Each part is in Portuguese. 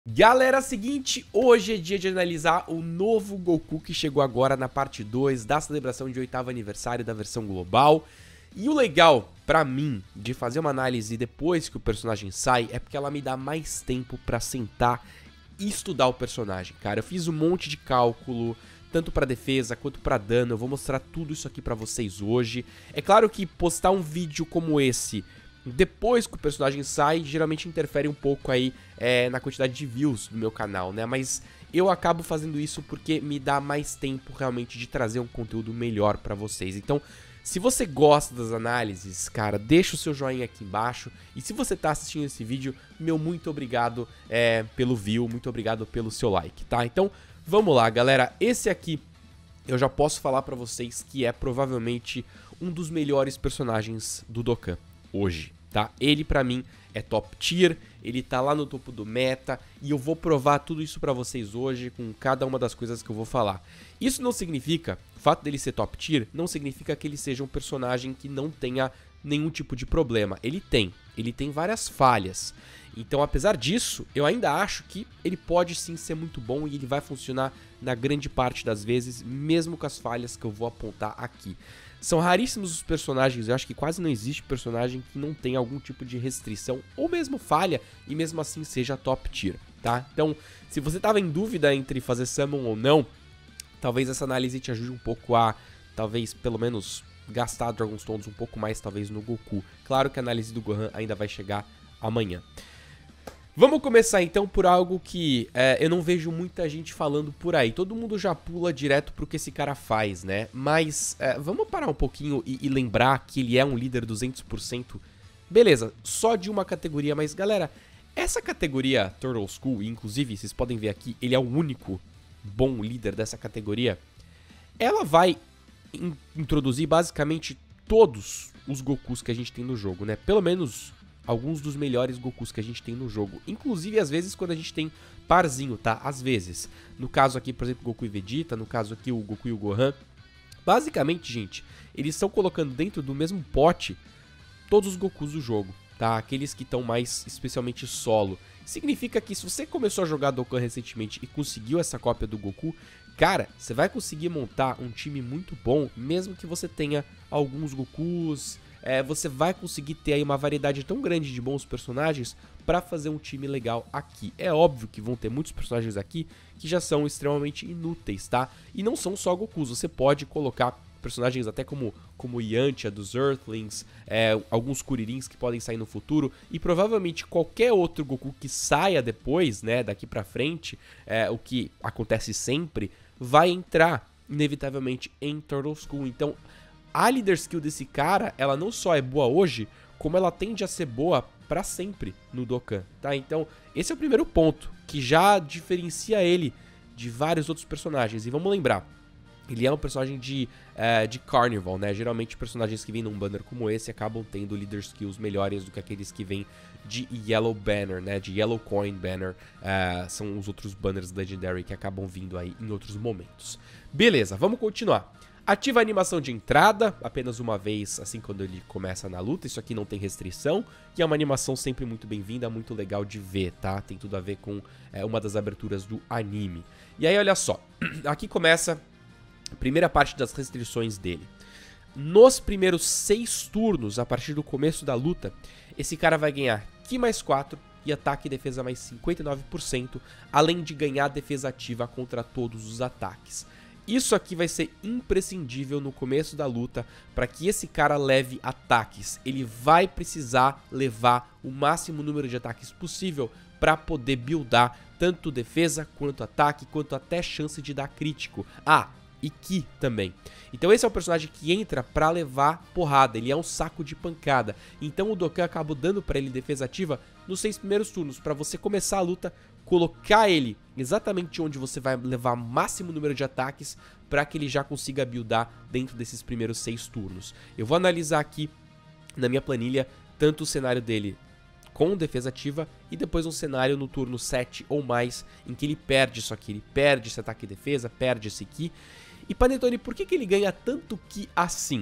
Galera, seguinte, hoje é dia de analisar o novo Goku que chegou agora na parte 2 da celebração de 8º aniversário da versão global. E o legal, pra mim, de fazer uma análise depois que o personagem sai, é porque ela me dá mais tempo pra sentar e estudar o personagem, cara. Eu fiz um monte de cálculo, tanto pra defesa quanto pra dano, eu vou mostrar tudo isso aqui pra vocês hoje. É claro que postar um vídeo como esse depois que o personagem sai, geralmente interfere um pouco aí na quantidade de views do meu canal, né? Mas eu acabo fazendo isso porque me dá mais tempo realmente de trazer um conteúdo melhor pra vocês. Então, se você gosta das análises, cara, deixa o seu joinha aqui embaixo. E se você tá assistindo esse vídeo, meu muito obrigado pelo view, muito obrigado pelo seu like, tá? Então, vamos lá, galera. Esse aqui eu já posso falar pra vocês que é provavelmente um dos melhores personagens do Dokkan hoje, tá? Ele pra mim é top tier, ele tá lá no topo do meta e eu vou provar tudo isso pra vocês hoje com cada uma das coisas que eu vou falar. Isso não significa, o fato dele ser top tier, não significa que ele seja um personagem que não tenha nenhum tipo de problema. Ele tem várias falhas. Então, apesar disso, eu ainda acho que ele pode sim ser muito bom e ele vai funcionar na grande parte das vezes, mesmo com as falhas que eu vou apontar aqui. São raríssimos os personagens, eu acho que quase não existe personagem que não tenha algum tipo de restrição ou mesmo falha e mesmo assim seja top tier, tá? Então, se você tava em dúvida entre fazer Summon ou não, talvez essa análise te ajude um pouco a, talvez, pelo menos, gastar Dragon Stones um pouco mais, talvez, no Goku. Claro que a análise do Gohan ainda vai chegar amanhã. Vamos começar então por algo que eu não vejo muita gente falando por aí. Todo mundo já pula direto pro que esse cara faz, né? Mas vamos parar um pouquinho e lembrar que ele é um líder 200%. Beleza, só de uma categoria, mas galera, essa categoria Turtle School, e inclusive vocês podem ver aqui, ele é o único bom líder dessa categoria. Ela vai introduzir basicamente todos os Gokus que a gente tem no jogo, né? Pelo menos alguns dos melhores Gokus que a gente tem no jogo. Inclusive, às vezes, quando a gente tem parzinho, tá? Às vezes. No caso aqui, por exemplo, Goku e Vegeta. No caso aqui, o Goku e o Gohan. Basicamente, gente, eles estão colocando dentro do mesmo pote todos os Gokus do jogo, tá? Aqueles que estão mais, especialmente, solo. Significa que se você começou a jogar Dokkan recentemente e conseguiu essa cópia do Goku, cara, você vai conseguir montar um time muito bom, mesmo que você tenha alguns Gokus. Você vai conseguir ter aí uma variedade tão grande de bons personagens pra fazer um time legal aqui. É óbvio que vão ter muitos personagens aqui que já são extremamente inúteis, tá? E não são só Gokus, você pode colocar personagens até como Yantia dos Earthlings, alguns Kuririns que podem sair no futuro, e provavelmente qualquer outro Goku que saia depois, né, daqui pra frente, o que acontece sempre, vai entrar inevitavelmente em Turtle School. Então, a Leader Skill desse cara, ela não só é boa hoje, como ela tende a ser boa pra sempre no Dokkan, tá? Então, esse é o primeiro ponto, que já diferencia ele de vários outros personagens. E vamos lembrar, ele é um personagem de Carnival, né? Geralmente personagens que vêm num banner como esse acabam tendo Leader Skills melhores do que aqueles que vêm de Yellow Banner, né? De Yellow Coin Banner. São os outros banners Legendary que acabam vindo aí em outros momentos. Beleza, vamos continuar. Ativa a animação de entrada, apenas uma vez, assim quando ele começa na luta. Isso aqui não tem restrição, e é uma animação sempre muito bem-vinda, muito legal de ver, tá? Tem tudo a ver com uma das aberturas do anime. E aí, olha só, aqui começa a primeira parte das restrições dele. Nos primeiros 6 turnos, a partir do começo da luta, esse cara vai ganhar Ki mais 4 e ataque e defesa mais 59%, além de ganhar defesa ativa contra todos os ataques. Isso aqui vai ser imprescindível no começo da luta para que esse cara leve ataques. Ele vai precisar levar o máximo número de ataques possível para poder buildar tanto defesa quanto ataque, quanto até chance de dar crítico. E Ki também. Então esse é o personagem que entra pra levar porrada, ele é um saco de pancada. Então o Dokkan acaba dando pra ele defesa ativa nos 6 primeiros turnos, pra você começar a luta, colocar ele exatamente onde você vai levar o máximo número de ataques pra que ele já consiga buildar dentro desses primeiros 6 turnos. Eu vou analisar aqui na minha planilha tanto o cenário dele com defesa ativa e depois um cenário no turno 7 ou mais em que ele perde isso aqui, ele perde esse ataque e defesa, perde esse Ki. E Panetone, por que ele ganha tanto Ki assim?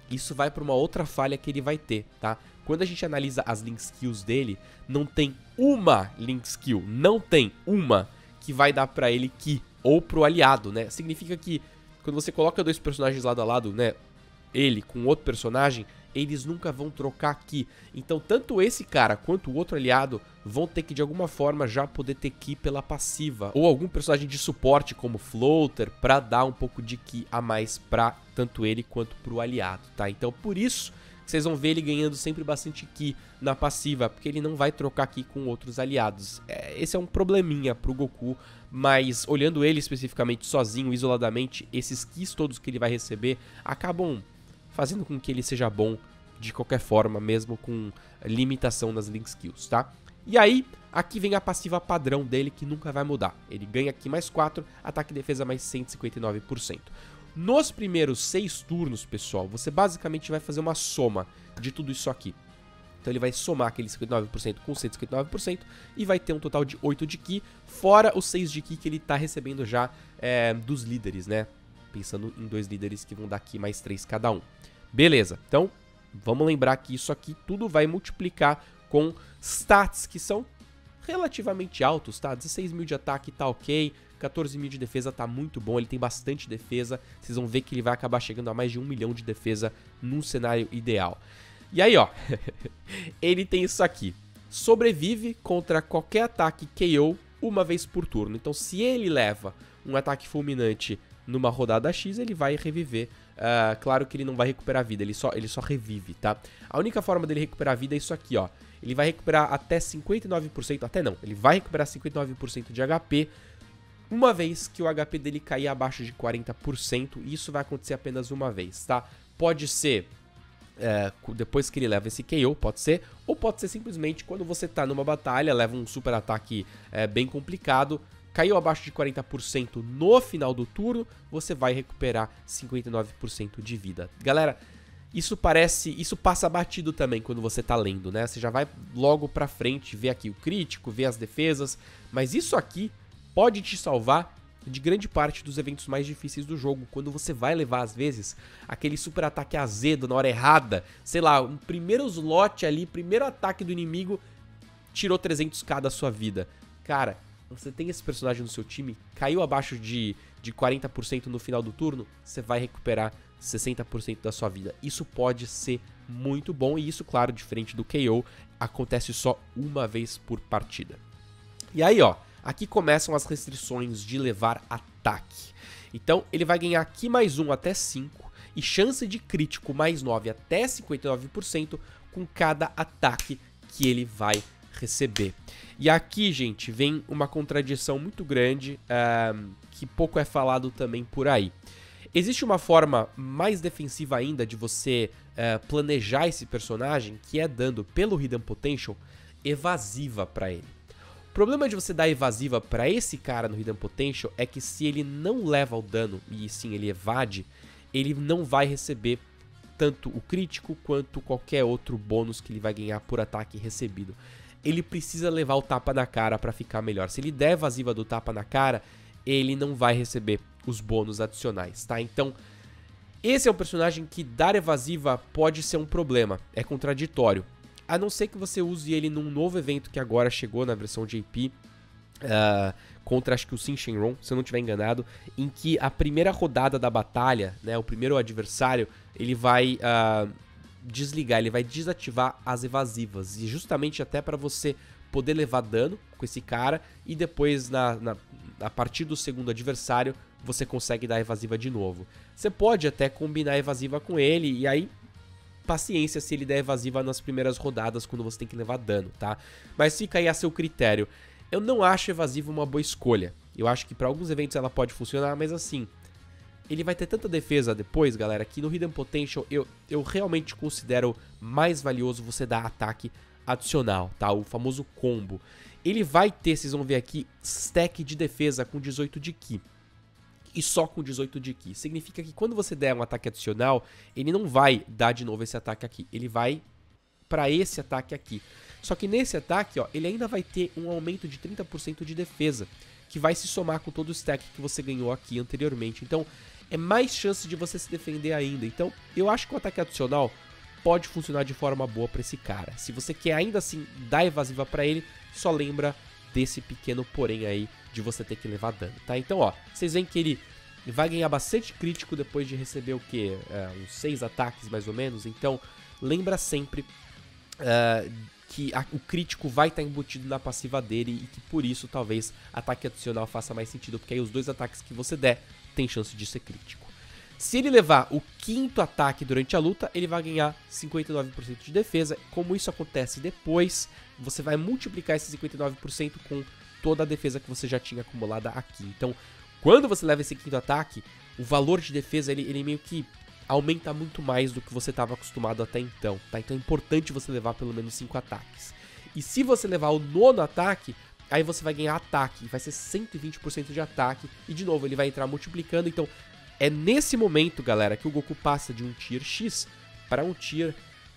isso vai para uma outra falha que ele vai ter, tá? Quando a gente analisa as link skills dele, não tem uma link skill, não tem uma que vai dar pra ele ki ou pro aliado, né? Significa que quando você coloca dois personagens lado a lado, né, ele com outro personagem, eles nunca vão trocar ki. Então tanto esse cara quanto o outro aliado vão ter que de alguma forma já poder ter ki pela passiva. Ou algum personagem de suporte como Floater pra dar um pouco de ki a mais pra tanto ele quanto pro aliado, tá? Então por isso que vocês vão ver ele ganhando sempre bastante ki na passiva, porque ele não vai trocar ki com outros aliados. Esse é um probleminha pro Goku, mas olhando ele especificamente sozinho, isoladamente, esses kis todos que ele vai receber acabam fazendo com que ele seja bom de qualquer forma, mesmo com limitação nas link skills, tá? E aí, aqui vem a passiva padrão dele, que nunca vai mudar. Ele ganha aqui mais 4, ataque e defesa mais 159%. Nos primeiros 6 turnos, pessoal, você basicamente vai fazer uma soma de tudo isso aqui. Então ele vai somar aquele 59% com 159% e vai ter um total de 8 de ki, fora os 6 de ki que ele tá recebendo já dos líderes, né? Pensando em 2 líderes que vão dar aqui mais 3 cada um. Beleza, então vamos lembrar que isso aqui tudo vai multiplicar com stats que são relativamente altos, tá? 16 mil de ataque tá ok, 14 mil de defesa tá muito bom, ele tem bastante defesa. Vocês vão ver que ele vai acabar chegando a mais de 1 milhão de defesa num cenário ideal. E aí, ó, ele tem isso aqui. Sobrevive contra qualquer ataque KO uma vez por turno. Então se ele leva um ataque fulminante numa rodada X, ele vai reviver. Claro que ele não vai recuperar a vida, ele só revive, tá? A única forma dele recuperar a vida é isso aqui, ó. Ele vai recuperar até 59%, até não, ele vai recuperar 59% de HP uma vez que o HP dele cair abaixo de 40%, e isso vai acontecer apenas uma vez, tá? Pode ser depois que ele leva esse KO, pode ser, ou pode ser simplesmente quando você tá numa batalha, leva um super ataque bem complicado, caiu abaixo de 40% no final do turno, você vai recuperar 59% de vida. Galera, isso passa batido também quando você tá lendo, né? Você já vai logo pra frente, ver aqui o crítico, ver as defesas, mas isso aqui pode te salvar de grande parte dos eventos mais difíceis do jogo, quando você vai levar, às vezes, aquele super ataque azedo na hora errada, sei lá, um primeiro slot ali, primeiro ataque do inimigo, tirou 300k da sua vida. Cara, você tem esse personagem no seu time, caiu abaixo de 40% no final do turno, você vai recuperar 60% da sua vida. Isso pode ser muito bom, e isso, claro, diferente do KO, acontece só uma vez por partida. E aí, ó, aqui começam as restrições de levar ataque. Então, ele vai ganhar aqui mais 1 até 5 e chance de crítico mais 9 até 59% com cada ataque que ele vai receber. E aqui, gente, vem uma contradição muito grande que pouco é falado também por aí. Existe uma forma mais defensiva ainda de você planejar esse personagem, que é dando pelo Hidden Potential evasiva para ele. O problema de você dar evasiva para esse cara no Hidden Potential é que se ele não leva o dano e sim ele evade, ele não vai receber tanto o crítico quanto qualquer outro bônus que ele vai ganhar por ataque recebido. Ele precisa levar o tapa na cara para ficar melhor. Se ele der evasiva do tapa na cara, ele não vai receber os bônus adicionais, tá? Então, esse é um personagem que dar evasiva pode ser um problema, é contraditório. A não ser que você use ele num novo evento que agora chegou na versão JP, contra acho que o Shin Shenron, se eu não estiver enganado, em que a primeira rodada da batalha, né, o primeiro adversário, ele vai desligar, ele vai desativar as evasivas, e justamente até para você poder levar dano com esse cara, e depois a partir do segundo adversário você consegue dar evasiva de novo. Você pode até combinar evasiva com ele, e aí paciência se ele der evasiva nas primeiras rodadas quando você tem que levar dano, tá? Mas fica aí a seu critério. Eu não acho evasiva uma boa escolha. Eu acho que para alguns eventos ela pode funcionar, mas assim, ele vai ter tanta defesa depois, galera, que no Hidden Potential eu realmente considero mais valioso você dar ataque adicional, tá? O famoso combo. Ele vai ter, vocês vão ver aqui, stack de defesa com 18 de ki. E só com 18 de ki. Significa que quando você der um ataque adicional, ele não vai dar de novo esse ataque aqui. Ele vai para esse ataque aqui. Só que nesse ataque, ó, ele ainda vai ter um aumento de 30% de defesa, que vai se somar com todo o stack que você ganhou aqui anteriormente. Então, é mais chance de você se defender ainda. Então, eu acho que o ataque adicional pode funcionar de forma boa pra esse cara. Se você quer ainda assim dar evasiva pra ele, só lembra desse pequeno porém aí de você ter que levar dano, tá? Então, ó, vocês veem que ele vai ganhar bastante crítico depois de receber o quê? Uns 6 ataques mais ou menos. Então, lembra sempre que o crítico vai estar embutido na passiva dele e que por isso talvez ataque adicional faça mais sentido, porque aí os 2 ataques que você der tem chance de ser crítico. Se ele levar o 5º ataque durante a luta, ele vai ganhar 59% de defesa. Como isso acontece depois, você vai multiplicar esse 59% com toda a defesa que você já tinha acumulada aqui. Então, quando você leva esse 5º ataque, o valor de defesa ele meio que aumenta muito mais do que você estava acostumado até então, tá? Então é importante você levar pelo menos 5 ataques. E se você levar o 9º ataque, aí você vai ganhar ataque, vai ser 120% de ataque, e de novo ele vai entrar multiplicando. Então é nesse momento, galera, que o Goku passa de um tier X para um tier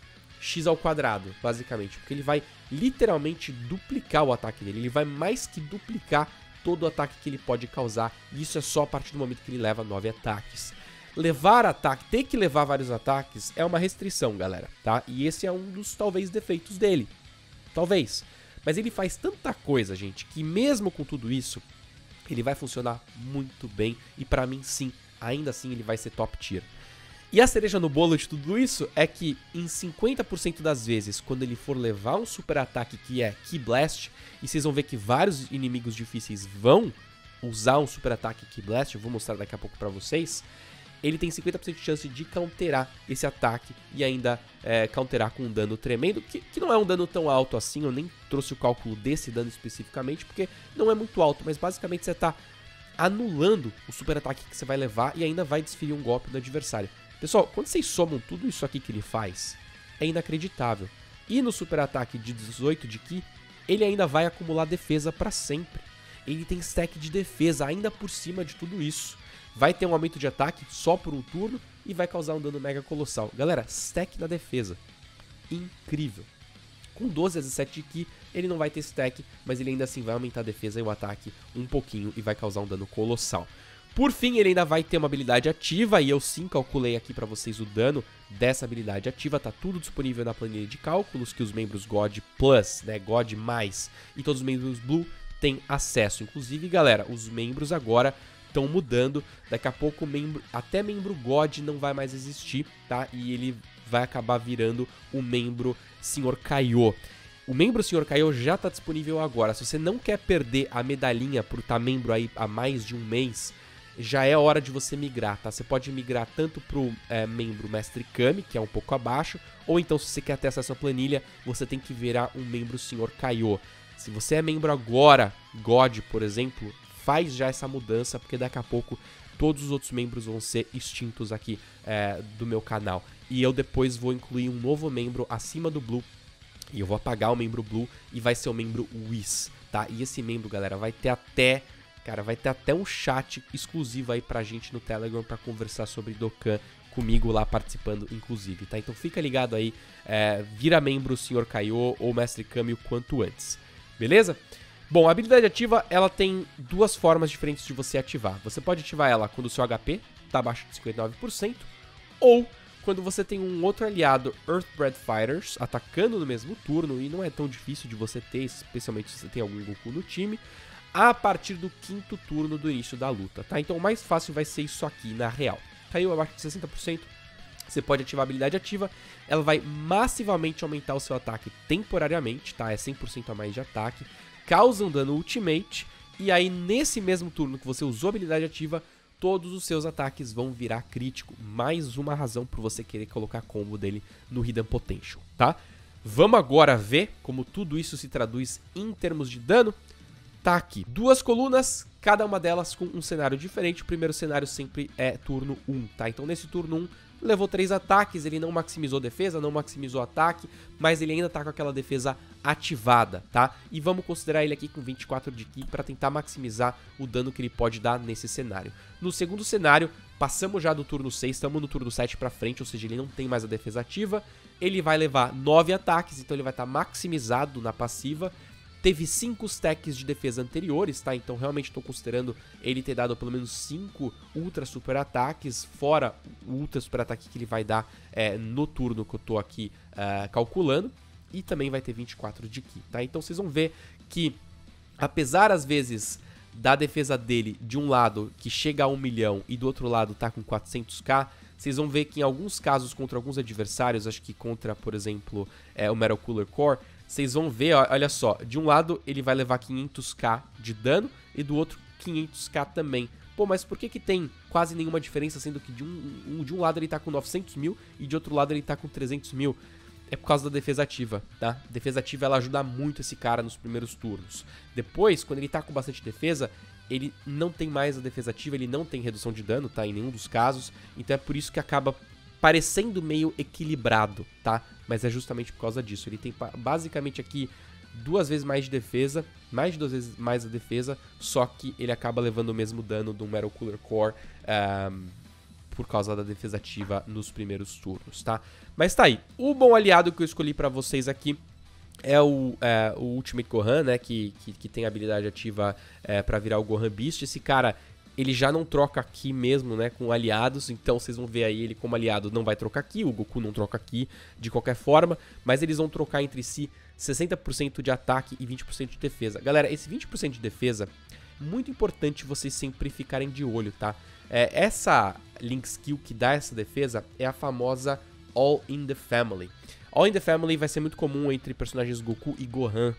X ao quadrado, basicamente, porque ele vai literalmente duplicar o ataque dele, ele vai mais que duplicar todo o ataque que ele pode causar, e isso é só a partir do momento que ele leva 9 ataques. Levar ataque, ter que levar vários ataques é uma restrição, galera, tá? E esse é um dos, talvez, defeitos dele. Talvez. Mas ele faz tanta coisa, gente, que mesmo com tudo isso, ele vai funcionar muito bem. E pra mim, sim, ainda assim ele vai ser top tier. E a cereja no bolo de tudo isso é que em 50% das vezes, quando ele for levar um super ataque que é Ki Blast, e vocês vão ver que vários inimigos difíceis vão usar um super ataque Ki Blast, eu vou mostrar daqui a pouco pra vocês, ele tem 50% de chance de counterar esse ataque e ainda counterar com um dano tremendo, que não é um dano tão alto assim, eu nem trouxe o cálculo desse dano especificamente, porque não é muito alto, mas basicamente você tá anulando o super ataque que você vai levar e ainda vai desferir um golpe do adversário. Pessoal, quando vocês somam tudo isso aqui que ele faz, é inacreditável. E no super ataque de 18 de Ki, ele ainda vai acumular defesa pra sempre. Ele tem stack de defesa ainda por cima de tudo isso. Vai ter um aumento de ataque só por um turno e vai causar um dano mega colossal. Galera, stack na defesa. Incrível. Com 12 a 17 de Ki, ele não vai ter stack, mas ele ainda assim vai aumentar a defesa e o ataque um pouquinho e vai causar um dano colossal. Por fim, ele ainda vai ter uma habilidade ativa, e eu sim calculei aqui pra vocês o dano dessa habilidade ativa. Tá tudo disponível na planilha de cálculos que os membros God Plus, né, God+, e todos os membros Blue têm acesso. Inclusive, galera, os membros agora estão mudando, daqui a pouco até membro God não vai mais existir, tá? E ele vai acabar virando o membro Sr. Kaiô. O membro Sr. Kaiô já está disponível agora. Se você não quer perder a medalhinha por estar membro aí há mais de um mês, já é hora de você migrar, tá? Você pode migrar tanto pro membro Mestre Kami, que é um pouco abaixo, ou então se você quer ter acesso à planilha, você tem que virar um membro Sr. Kaiô. Se você é membro agora, God, por exemplo, faz já essa mudança, porque daqui a pouco todos os outros membros vão ser extintos aqui do meu canal. E eu depois vou incluir um novo membro acima do Blue, e eu vou apagar o membro Blue e vai ser o membro Whis, tá? E esse membro, galera, vai ter até um chat exclusivo aí pra gente no Telegram pra conversar sobre Dokkan comigo lá participando, inclusive, tá? Então fica ligado aí, vira membro Sr. Kaiô ou Mestre Kami o quanto antes, beleza? Bom, a habilidade ativa, ela tem duas formas diferentes de você ativar. Você pode ativar ela quando o seu HP está abaixo de 59%, ou quando você tem um outro aliado, Earthbred Fighters, atacando no mesmo turno, e não é tão difícil de você ter, especialmente se você tem algum Goku no time, a partir do 5º turno do início da luta, tá? Então o mais fácil vai ser isso aqui, na real. Caiu abaixo de 60%, você pode ativar a habilidade ativa, ela vai massivamente aumentar o seu ataque temporariamente, tá? É 100% a mais de ataque, causa um dano ultimate, e aí nesse mesmo turno que você usou a habilidade ativa, todos os seus ataques vão virar crítico. Mais uma razão para você querer colocar combo dele no Hidden Potential, tá? Vamos agora ver como tudo isso se traduz em termos de dano. Tá aqui, 2 colunas, cada uma delas com um cenário diferente. O primeiro cenário sempre é turno 1, tá? Então nesse turno 1, levou 3 ataques, ele não maximizou defesa, não maximizou ataque, mas ele ainda tá com aquela defesa ativada, tá? E vamos considerar ele aqui com 24 de Ki para tentar maximizar o dano que ele pode dar nesse cenário. No segundo cenário, passamos já do turno 6, estamos no turno 7 pra frente, ou seja, ele não tem mais a defesa ativa. Ele vai levar 9 ataques, então ele vai estar maximizado na passiva. Teve 5 stacks de defesa anteriores, tá? Então realmente estou considerando ele ter dado pelo menos 5 ultra super ataques, fora o ultra super ataque que ele vai dar no turno que eu tô aqui calculando. E também vai ter 24 de ki, tá? Então vocês vão ver que, apesar às vezes da defesa dele de um lado que chega a 1 milhão e do outro lado tá com 400k, vocês vão ver que em alguns casos contra alguns adversários, acho que contra, por exemplo, o Metal Cooler Core, vocês vão ver, olha só, de um lado ele vai levar 500k de dano e do outro 500k também. Pô, mas por que tem quase nenhuma diferença, sendo que de um lado ele tá com 900 mil e de outro lado ele tá com 300 mil? É por causa da defesa ativa, tá? A defesa ativa, ela ajuda muito esse cara nos primeiros turnos. Depois, quando ele tá com bastante defesa, ele não tem mais a defesa ativa, ele não tem redução de dano, tá? Em nenhum dos casos. Então é por isso que acaba parecendo meio equilibrado, tá? Mas é justamente por causa disso. Ele tem basicamente aqui 2 vezes mais de defesa, mais de 2 vezes mais a defesa, só que ele acaba levando o mesmo dano do Metal Cooler Core por causa da defesa ativa nos primeiros turnos, tá? Mas tá aí. O bom aliado que eu escolhi pra vocês aqui é o Ultimate Gohan, né? Que tem habilidade ativa pra virar o Gohan Beast. Esse cara, ele já não troca aqui mesmo, né? Com aliados. Então vocês vão ver aí, ele como aliado não vai trocar aqui. O Goku não troca aqui de qualquer forma. Mas eles vão trocar entre si 60% de ataque e 20% de defesa. Galera, esse 20% de defesa, muito importante vocês sempre ficarem de olho, tá? Essa Link Skill que dá essa defesa é a famosa All in the Family. All in the Family vai ser muito comum entre personagens Goku e Gohan.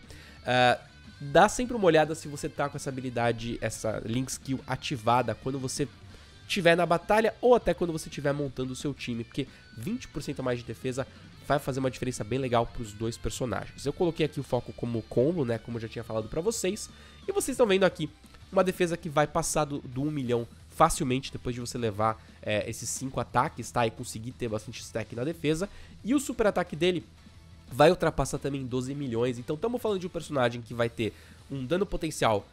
Dá sempre uma olhada se você tá com essa habilidade, essa Link Skill ativada quando você estiver na batalha ou até quando você estiver montando o seu time, porque 20% a mais de defesa vai fazer uma diferença bem legal para os dois personagens. Eu coloquei aqui o foco como combo, né, como eu já tinha falado para vocês, e vocês estão vendo aqui uma defesa que vai passar do 1 milhão facilmente depois de você levar esses 5 ataques, tá? E conseguir ter bastante stack na defesa. E o super ataque dele vai ultrapassar também 12 milhões. Então estamos falando de um personagem que vai ter um dano potencial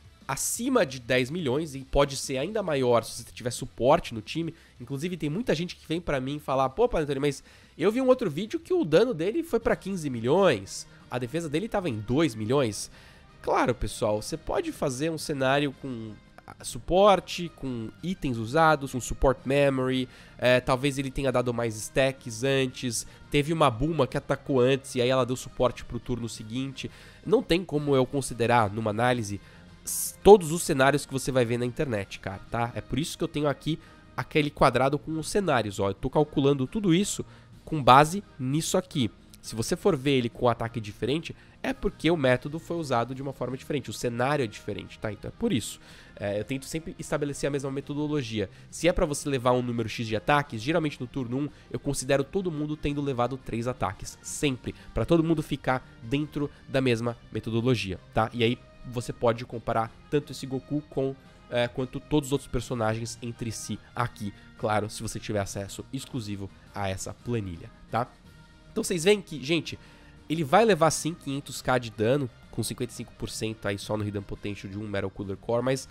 acima de 10 milhões e pode ser ainda maior se você tiver suporte no time. Inclusive tem muita gente que vem pra mim falar: pô, Panetone, mas eu vi um outro vídeo que o dano dele foi pra 15 milhões, a defesa dele tava em 2 milhões. Claro, pessoal, você pode fazer um cenário com suporte, com itens usados, com support memory, talvez ele tenha dado mais stacks antes, teve uma Bulma que atacou antes e aí ela deu suporte pro turno seguinte. Não tem como eu considerar numa análise todos os cenários que você vai ver na internet, cara, tá? É por isso que eu tenho aqui aquele quadrado com os cenários, ó. Eu tô calculando tudo isso com base nisso aqui. Se você for ver ele com um ataque diferente, é porque o método foi usado de uma forma diferente, o cenário é diferente, tá? Então é por isso. Eu tento sempre estabelecer a mesma metodologia. Se é pra você levar um número X de ataques, geralmente no turno 1, eu considero todo mundo tendo levado 3 ataques, sempre, pra todo mundo ficar dentro da mesma metodologia, tá? E aí você pode comparar tanto esse Goku quanto todos os outros personagens entre si aqui, claro, se você tiver acesso exclusivo a essa planilha, tá? Então vocês veem que, gente, ele vai levar sim 500k de dano, com 55% aí só no Hidden Potential de um Metal Cooler Core, mas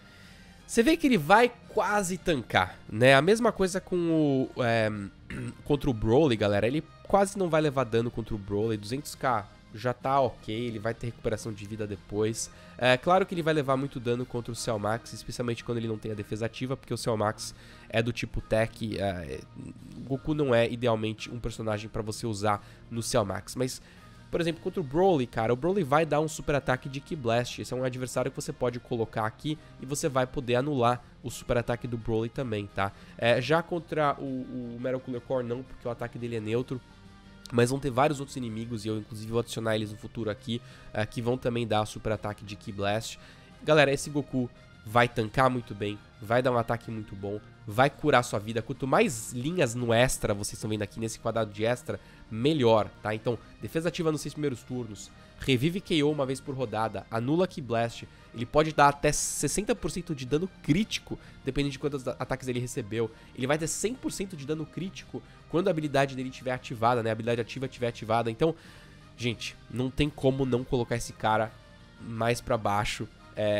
você vê que ele vai quase tancar, né? A mesma coisa com contra o Broly, galera, ele quase não vai levar dano contra o Broly, 200k já tá ok, ele vai ter recuperação de vida depois. Claro que ele vai levar muito dano contra o Cell Max, especialmente quando ele não tem a defesa ativa, porque o Cell Max é do tipo Tech. O Goku não é idealmente um personagem pra você usar no Cell Max, mas, por exemplo, contra o Broly, cara, o Broly vai dar um super ataque de Ki Blast. Esse é um adversário que você pode colocar aqui e você vai poder anular o super ataque do Broly também, tá? Já contra o Metal Cooler Core não, porque o ataque dele é neutro. Mas vão ter vários outros inimigos, e eu inclusive vou adicionar eles no futuro aqui, que vão também dar super ataque de Ki Blast. Galera, esse Goku vai tancar muito bem, vai dar um ataque muito bom, vai curar sua vida. Quanto mais linhas no extra vocês estão vendo aqui nesse quadrado de extra, melhor, tá? Então, defesa ativa nos 6 primeiros turnos, revive KO uma vez por rodada, anula Ki Blast, ele pode dar até 60% de dano crítico, dependendo de quantos ataques ele recebeu. Ele vai ter 100% de dano crítico quando a habilidade dele estiver ativada, né? A habilidade ativa estiver ativada. Então, gente, não tem como não colocar esse cara mais pra baixo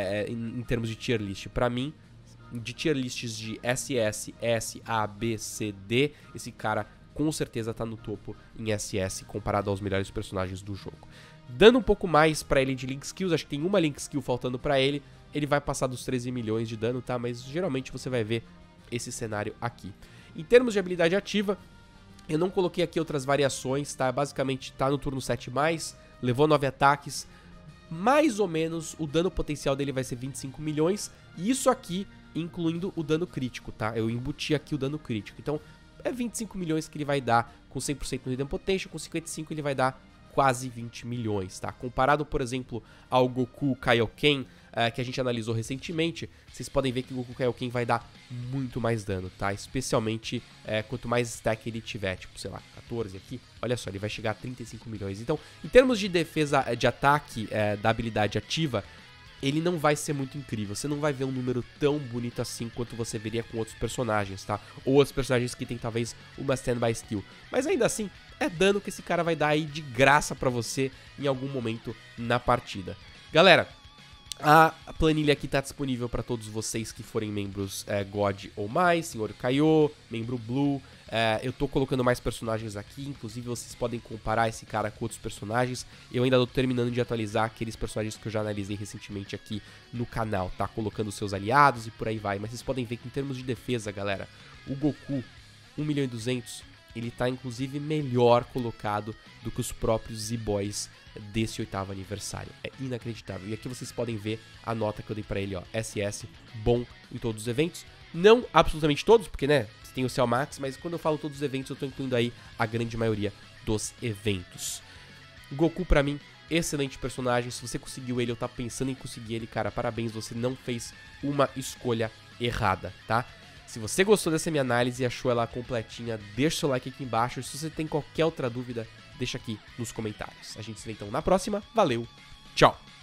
em termos de tier list. Pra mim, de tier lists de SS, S, A, B, C, D, esse cara com certeza tá no topo em SS comparado aos melhores personagens do jogo. dando um pouco mais pra ele de Link Skills, acho que tem uma Link Skill faltando pra ele, ele vai passar dos 13 milhões de dano, tá? Mas geralmente você vai ver esse cenário aqui. Em termos de habilidade ativa, eu não coloquei aqui outras variações, tá? Basicamente tá no turno 7+, levou 9 ataques, mais ou menos o dano potencial dele vai ser 25 milhões, e isso aqui incluindo o dano crítico, tá? Eu embuti aqui o dano crítico, então é 25 milhões que ele vai dar com 100% no Hidden Potential, com 55 ele vai dar quase 20 milhões, tá? Comparado, por exemplo, ao Goku Kaioken, que a gente analisou recentemente, vocês podem ver que o Goku Kaioken vai dar muito mais dano, tá? Especialmente quanto mais stack ele tiver, tipo, sei lá, 14 aqui, olha só, ele vai chegar a 35 milhões. Então, em termos de defesa, de ataque da habilidade ativa, ele não vai ser muito incrível, você não vai ver um número tão bonito assim quanto você veria com outros personagens, tá? Ou outros personagens que tem talvez uma standby skill, mas ainda assim, é dano que esse cara vai dar aí de graça pra você em algum momento na partida. Galera, a planilha aqui tá disponível para todos vocês que forem membros God ou mais, Senhor Kaiô, membro Blue. Eu tô colocando mais personagens aqui, inclusive vocês podem comparar esse cara com outros personagens. Eu ainda tô terminando de atualizar aqueles personagens que eu já analisei recentemente aqui no canal, tá? Colocando seus aliados e por aí vai. Mas vocês podem ver que em termos de defesa, galera, o Goku 1.200.000, ele tá inclusive melhor colocado do que os próprios Z-Boys desse 8º aniversário. É inacreditável. E aqui vocês podem ver a nota que eu dei pra ele, ó, SS, bom em todos os eventos. Não absolutamente todos, porque, né, tem o Cell Max, mas quando eu falo todos os eventos, eu tô incluindo aí a grande maioria dos eventos. Goku, pra mim, excelente personagem. Se você conseguiu ele, eu tá pensando em conseguir ele, cara, parabéns, você não fez uma escolha errada, tá? Se você gostou dessa minha análise e achou ela completinha, deixa o seu like aqui embaixo. Se você tem qualquer outra dúvida, deixa aqui nos comentários. A gente se vê então na próxima. Valeu, tchau!